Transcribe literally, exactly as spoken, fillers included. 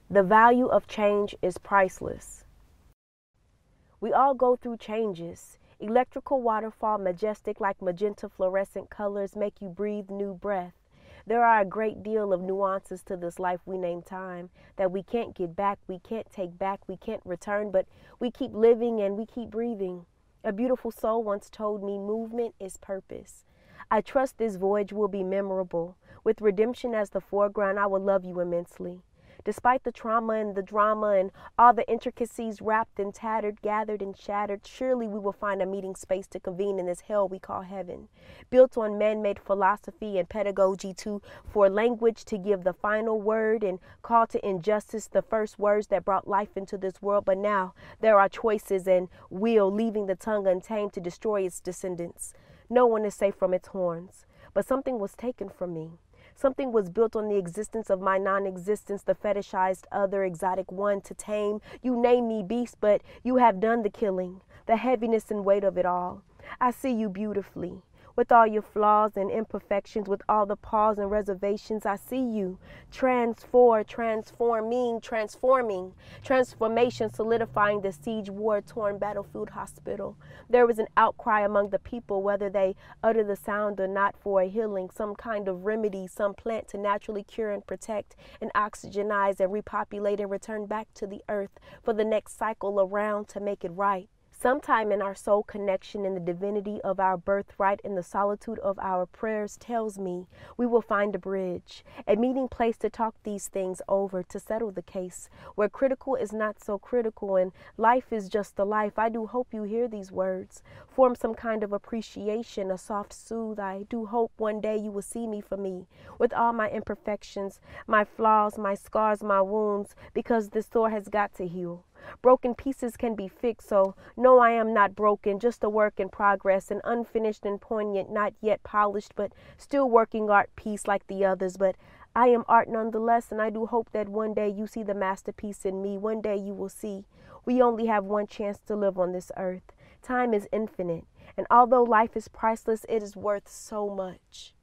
The value of change is priceless. We all go through changes. Electrical waterfall, majestic like magenta fluorescent colors, make you breathe new breath. There are a great deal of nuances to this life we name time that we can't get back, we can't take back, we can't return, but we keep living and we keep breathing. A beautiful soul once told me movement is purpose. I trust this voyage will be memorable. With redemption as the foreground, I will love you immensely. Despite the trauma and the drama and all the intricacies wrapped and tattered, gathered and shattered, surely we will find a meeting space to convene in this hell we call heaven. Built on man-made philosophy and pedagogy to, for language to give the final word and call to injustice the first words that brought life into this world. But now there are choices and will, leaving the tongue untamed to destroy its descendants. No one is safe from its horns, but something was taken from me. Something was built on the existence of my non-existence, the fetishized other, exotic one to tame. You name me beast, but you have done the killing, the heaviness and weight of it all. I see you beautifully, with all your flaws and imperfections, with all the pause and reservations. I see you transform, transforming, transforming, transformation, solidifying the siege, war-torn battlefield hospital. There was an outcry among the people, whether they utter the sound or not, for a healing, some kind of remedy, some plant to naturally cure and protect and oxygenize and repopulate and return back to the earth for the next cycle around to make it right. Sometime in our soul connection, in the divinity of our birthright, in the solitude of our prayers, tells me we will find a bridge, a meeting place to talk these things over, to settle the case, where critical is not so critical and life is just the life. I do hope you hear these words, form some kind of appreciation, a soft soothe. I do hope one day you will see me for me, with all my imperfections, my flaws, my scars, my wounds, because this sore has got to heal. Broken pieces can be fixed, so no, I am not broken, just a work in progress, an unfinished and poignant, not yet polished, but still working art piece like the others. But I am art nonetheless, and I do hope that one day you see the masterpiece in me. One day you will see we only have one chance to live on this earth. Time is infinite, and although life is priceless, it is worth so much.